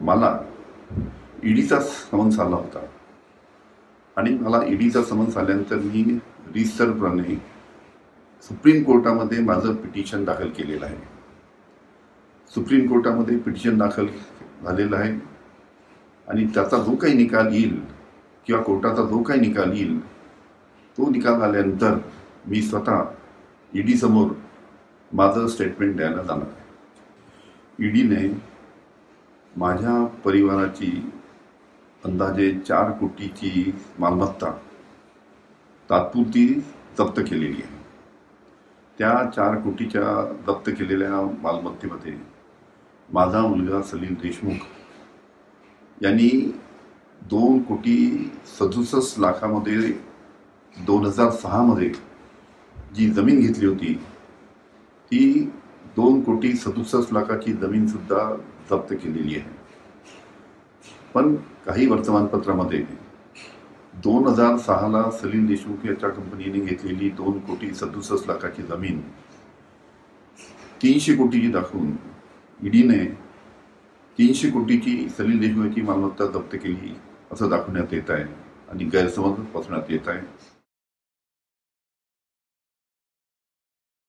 मला ईडीचा समन्स आला होता आणि मला ईडीचा समन्स आल्यानंतर मी रीतसरपणे सुप्रीम कोर्टामध्ये माझं पिटिशन दाखल केलेलं आहे. सुप्रीम कोर्टामध्ये पिटिशन दाखल झालेलं आहे आणि त्याचा जो काही निकाल येईल किंवा कोर्टाचा जो काही निकाल येईल तो निकाल आल्यानंतर मी स्वतः ईडी समोर माझं स्टेटमेंट द्यायला जाणार आहे. ईडीने माझ्या परिवाराची अंदाजे 4 कोटीची मालमत्ता तात्पुरती जप्त केलेली आहे. त्या 4 कोटीच्या जप्त केलेल्या मालमत्तेमध्ये माझा मुलगा सलील देशमुख यांनी 2,67,00,000मध्ये 2006 जी जमीन घेतली होती ती 2,67,00,000ची जमीन सुद्धा जप्त केलेली आहे. पण काही वर्तमानपत्रामध्ये 2006ला सलील देशमुख याच्या कंपनीने घेतलेली 2,67,00,000ची जमीन 300 कोटीची दाखवून ईडीने 300 कोटीची सलील देशमुखाची मालमत्ता जप्त केली असं दाखवण्यात येत आहे आणि गैरसमज पसरवण्यात येत आहे.